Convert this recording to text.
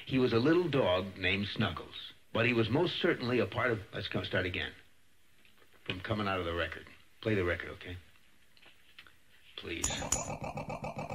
He was a little dog named Snuggles, but he was most certainly a part of... Let's start again. From coming out of the record. Play the record, okay? Please.